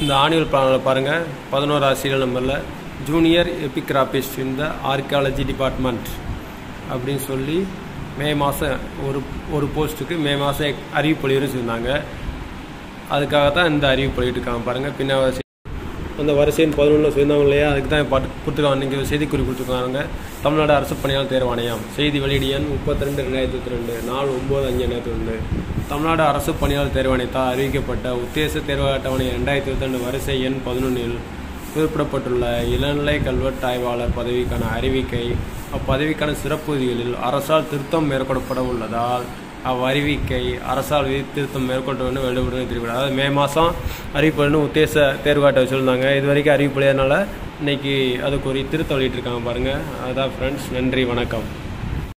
இந்த ஆனுவல் பிளானில் பாருங்கள் 11 சீரியல் நம்பரில் ஜூனியர் எபிகிராபிஸ்ட் இந்த ஆர்கியாலஜி டிபார்ட்மெண்ட் அப்படின்னு சொல்லி மே மாதம் ஒரு போஸ்ட்டுக்கு மே மாதம் அறிவிப்பு வெளியிடும் சொன்னாங்க. அதுக்காகத்தான் இந்த அறிவிப்பு வெளியிட்டிருக்காங்க பாருங்கள். பின்ன அந்த வரிசையின் 11 சொல்லியிருந்தாங்க இல்லையா, அதுக்கு தான் கொடுத்துருக்காங்க. இன்றைக்கி செய்திக்குறி கொடுத்துருக்காங்க. தமிழ்நாடு அரசு பணியாளர் தேர்வாணையம் செய்தி வெளியீடு எண் 32/2022 4 9/5/2022. தமிழ்நாடு அரசு பணியாளர் தேர்வாணையத்தால் அறிவிக்கப்பட்ட உத்தேச தேர்வு அட்டவணை 2022 வரிசை எண் 11இல் குறிப்பிடப்பட்டுள்ள இளநிலை கல்வெட்டு ஆய்வாளர் பதவிக்கான அறிவிக்கை அப்பதவிக்கான சிறப்புதிகளில் அரசால் திருத்தம் மேற்கொள்ளப்பட உள்ளதால் அவ்வறிவிக்கை அரசால் திருத்தம் மேற்கொள்ள வேண்டும் வெளியிடுவது தெரிவிக்கிறார். அதாவது மே மாதம் அறிவிப்புன்னு உத்தேச தேர்வாட்டை சொல்லியிருந்தாங்க. இது வரைக்கும் அறிவிப்பு இல்லையனால இன்றைக்கி அதுக்கு ஒரு திருத்தம் வெளியிட்டிருக்காங்க பாருங்கள். அதுதான் ஃப்ரெண்ட்ஸ், நன்றி, வணக்கம்.